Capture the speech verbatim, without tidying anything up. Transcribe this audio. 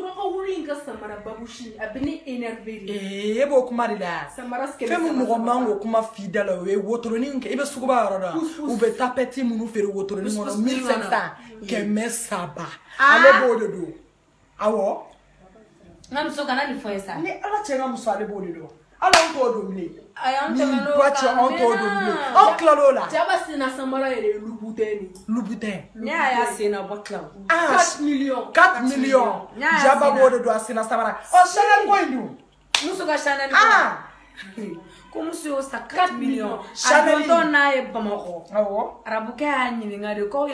dɔrɔn wuli ka samara babushi a bɛ ne énervé eh e b'o kuma de la samara skele fɛn min mɔgɔ man k'o kuma f'i da la o ye wotoronin kɛ i bɛ suguba yɔrɔ dɔn u bɛ tapeti minnu feere wotoronin kɔnɔ mille cinq cents kɛmɛ saba ale b'o de don awɔ n ka muso kana nin fɔ ye sa ni ala cɛ ka muso ale b'o de don ala an t'o don bilen ayi an ni tɛmɛn'o ba cɛ an t'o don bilen an tilal'o la cɛ ba sina samara yɛrɛ ye lubutɛ ni lubutɛ ne y'a sen na bɔ tila quatre millions quatre millions jaba b'o de don a sina samara ɔ chanel ko in dun muso ka chanel ah ko muso y'o sa quatre millions a Chanel dontɔ n'a ye bamakɔ awɔ arabukɛ y'a ɲininka de ko